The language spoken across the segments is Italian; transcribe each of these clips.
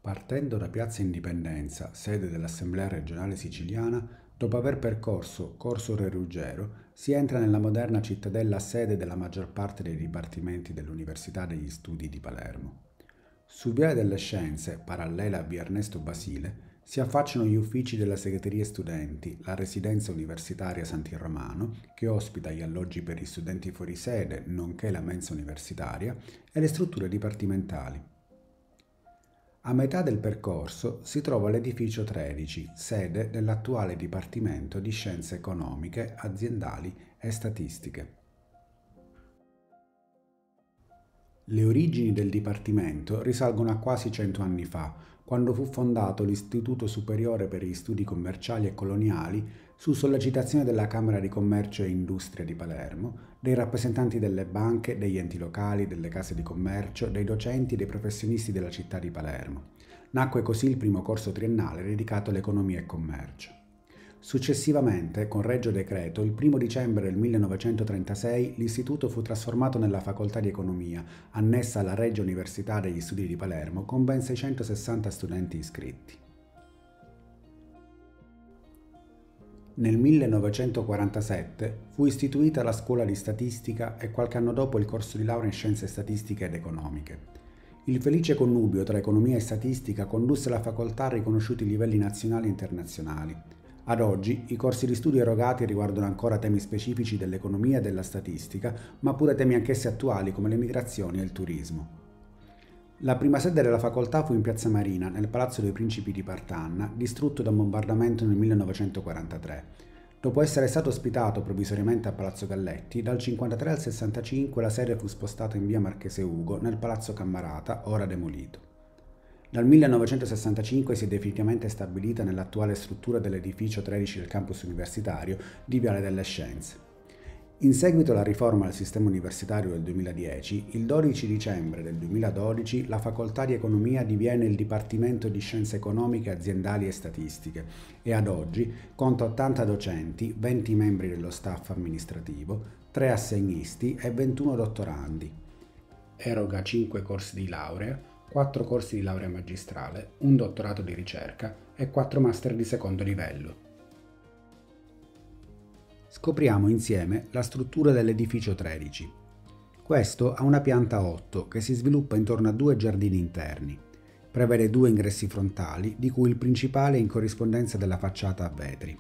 Partendo da Piazza Indipendenza, sede dell'Assemblea regionale siciliana, dopo aver percorso Corso Re Ruggero, si entra nella moderna cittadella sede della maggior parte dei dipartimenti dell'Università degli Studi di Palermo. Su Viale delle Scienze, parallela a via Ernesto Basile, si affacciano gli uffici della segreteria studenti, la residenza universitaria Santi Romano, che ospita gli alloggi per gli studenti fuori sede, nonché la mensa universitaria, e le strutture dipartimentali. A metà del percorso si trova l'edificio 13, sede dell'attuale Dipartimento di Scienze Economiche, Aziendali e Statistiche. Le origini del Dipartimento risalgono a quasi 100 anni fa, quando fu fondato l'Istituto Superiore per gli Studi Commerciali e Coloniali su sollecitazione della Camera di Commercio e Industria di Palermo, dei rappresentanti delle banche, degli enti locali, delle case di commercio, dei docenti e dei professionisti della città di Palermo. Nacque così il primo corso triennale dedicato all'economia e commercio. Successivamente, con Regio Decreto, il 1 dicembre del 1936 l'istituto fu trasformato nella facoltà di economia, annessa alla Regia Università degli Studi di Palermo, con ben 660 studenti iscritti. Nel 1947 fu istituita la Scuola di Statistica e qualche anno dopo il corso di laurea in Scienze Statistiche ed Economiche. Il felice connubio tra economia e statistica condusse la facoltà a riconosciuti livelli nazionali e internazionali. Ad oggi i corsi di studio erogati riguardano ancora temi specifici dell'economia e della statistica, ma pure temi anch'essi attuali come le migrazioni e il turismo. La prima sede della facoltà fu in Piazza Marina, nel Palazzo dei Principi di Partanna, distrutto da un bombardamento nel 1943. Dopo essere stato ospitato provvisoriamente a Palazzo Galletti, dal 53 al 65 la sede fu spostata in via Marchese Ugo, nel Palazzo Cammarata, ora demolito. Dal 1965 si è definitivamente stabilita nell'attuale struttura dell'edificio 13 del campus universitario di Viale delle Scienze. In seguito alla riforma del sistema universitario del 2010, il 12 dicembre del 2012 la facoltà di economia diviene il Dipartimento di Scienze Economiche, Aziendali e Statistiche e ad oggi conta 80 docenti, 20 membri dello staff amministrativo, 3 assegnisti e 21 dottorandi. Eroga 5 corsi di laurea, 4 corsi di laurea magistrale, un dottorato di ricerca e 4 master di secondo livello. Scopriamo insieme la struttura dell'edificio 13. Questo ha una pianta 8 che si sviluppa intorno a 2 giardini interni. Prevede 2 ingressi frontali, di cui il principale è in corrispondenza della facciata a vetri.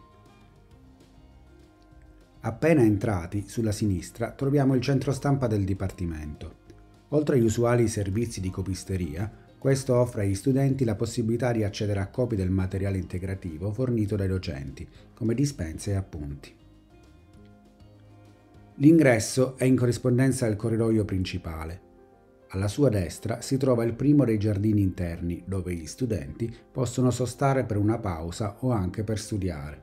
Appena entrati, sulla sinistra, troviamo il centro stampa del Dipartimento. Oltre agli usuali servizi di copisteria, questo offre agli studenti la possibilità di accedere a copie del materiale integrativo fornito dai docenti, come dispense e appunti. L'ingresso è in corrispondenza del corridoio principale. Alla sua destra si trova il primo dei giardini interni, dove gli studenti possono sostare per una pausa o anche per studiare.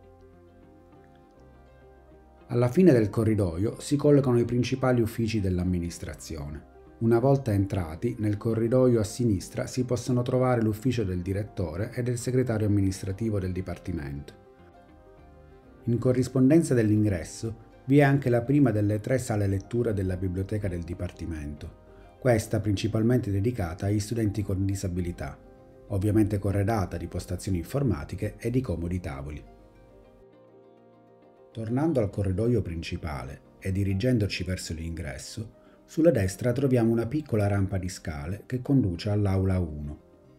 Alla fine del corridoio si collocano i principali uffici dell'amministrazione. Una volta entrati, nel corridoio a sinistra si possono trovare l'ufficio del direttore e del segretario amministrativo del Dipartimento. In corrispondenza dell'ingresso vi è anche la prima delle 3 sale lettura della biblioteca del Dipartimento, questa principalmente dedicata agli studenti con disabilità, ovviamente corredata di postazioni informatiche e di comodi tavoli. Tornando al corridoio principale e dirigendoci verso l'ingresso, sulla destra troviamo una piccola rampa di scale che conduce all'aula 1.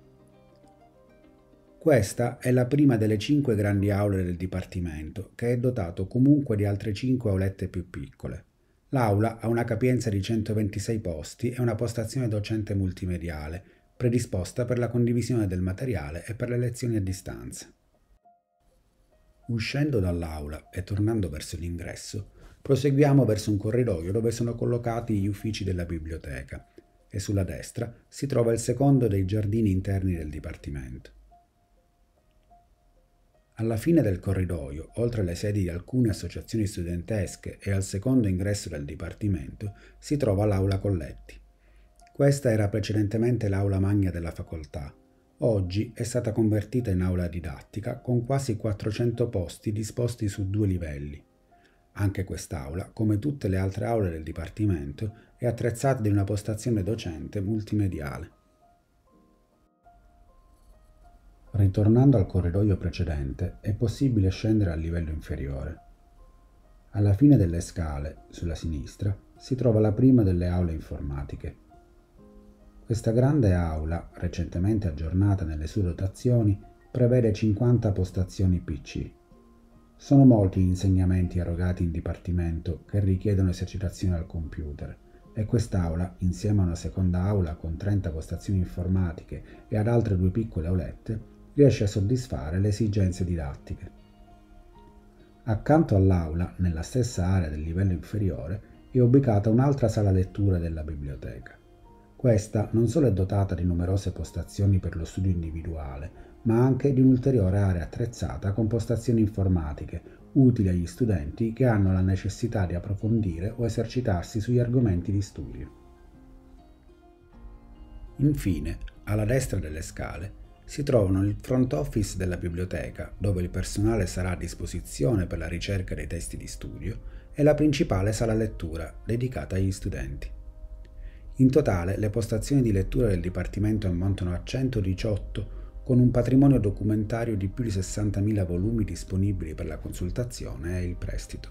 Questa è la prima delle 5 grandi aule del Dipartimento, che è dotato comunque di altre 5 aulette più piccole. L'aula ha una capienza di 126 posti e una postazione docente multimediale, predisposta per la condivisione del materiale e per le lezioni a distanza. Uscendo dall'aula e tornando verso l'ingresso, proseguiamo verso un corridoio dove sono collocati gli uffici della biblioteca e sulla destra si trova il secondo dei giardini interni del Dipartimento. Alla fine del corridoio, oltre alle sedi di alcune associazioni studentesche e al secondo ingresso del Dipartimento, si trova l'Aula Colletti. Questa era precedentemente l'aula magna della facoltà. Oggi è stata convertita in aula didattica con quasi 400 posti disposti su 2 livelli. Anche quest'aula, come tutte le altre aule del Dipartimento, è attrezzata di una postazione docente multimediale. Ritornando al corridoio precedente, è possibile scendere al livello inferiore. Alla fine delle scale, sulla sinistra, si trova la prima delle aule informatiche. Questa grande aula, recentemente aggiornata nelle sue dotazioni, prevede 50 postazioni PC. Sono molti gli insegnamenti erogati in dipartimento che richiedono esercitazione al computer e quest'aula, insieme a una seconda aula con 30 postazioni informatiche e ad altre 2 piccole aulette, riesce a soddisfare le esigenze didattiche. Accanto all'aula, nella stessa area del livello inferiore, è ubicata un'altra sala lettura della biblioteca. Questa non solo è dotata di numerose postazioni per lo studio individuale, ma anche di un'ulteriore area attrezzata con postazioni informatiche, utili agli studenti che hanno la necessità di approfondire o esercitarsi sugli argomenti di studio. Infine, alla destra delle scale, si trovano il front office della biblioteca, dove il personale sarà a disposizione per la ricerca dei testi di studio, e la principale sala lettura, dedicata agli studenti. In totale, le postazioni di lettura del Dipartimento ammontano a 118, con un patrimonio documentario di più di 60.000 volumi disponibili per la consultazione e il prestito.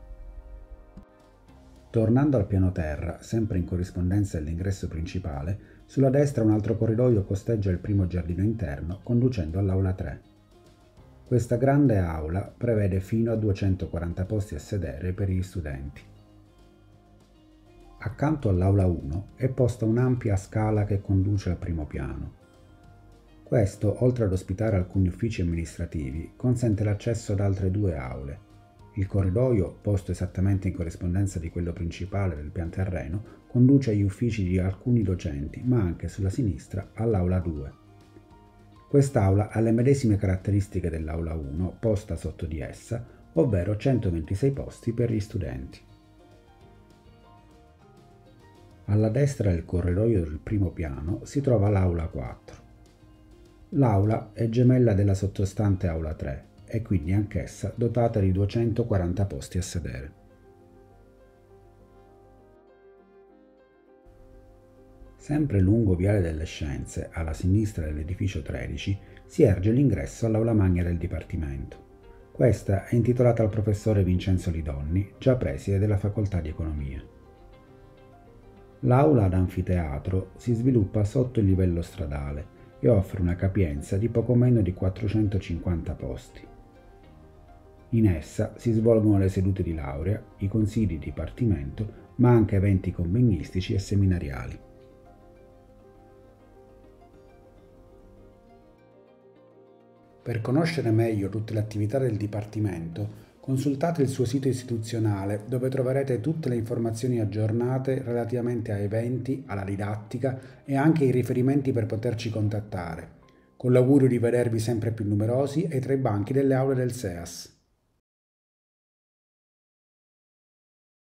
Tornando al piano terra, sempre in corrispondenza dell'ingresso principale, sulla destra un altro corridoio costeggia il primo giardino interno, conducendo all'aula 3. Questa grande aula prevede fino a 240 posti a sedere per gli studenti. Accanto all'aula 1 è posta un'ampia scala che conduce al primo piano. Questo, oltre ad ospitare alcuni uffici amministrativi, consente l'accesso ad altre 2 aule. Il corridoio, posto esattamente in corrispondenza di quello principale del pian terreno, conduce agli uffici di alcuni docenti, ma anche sulla sinistra all'aula 2. Quest'aula ha le medesime caratteristiche dell'aula 1, posta sotto di essa, ovvero 126 posti per gli studenti. Alla destra del corridoio del primo piano si trova l'aula 4. L'aula è gemella della sottostante aula 3 e quindi anch'essa dotata di 240 posti a sedere. Sempre lungo Viale delle Scienze, alla sinistra dell'edificio 13, si erge l'ingresso all'aula magna del Dipartimento. Questa è intitolata al professore Vincenzo Lidonni, già preside della Facoltà di Economia. L'aula ad anfiteatro si sviluppa sotto il livello stradale e offre una capienza di poco meno di 450 posti. In essa si svolgono le sedute di laurea, i consigli di dipartimento, ma anche eventi convegnistici e seminariali. Per conoscere meglio tutte le attività del Dipartimento, consultate il suo sito istituzionale dove troverete tutte le informazioni aggiornate relativamente a eventi, alla didattica e anche i riferimenti per poterci contattare, con l'augurio di vedervi sempre più numerosi e tra i banchi delle aule del SEAS.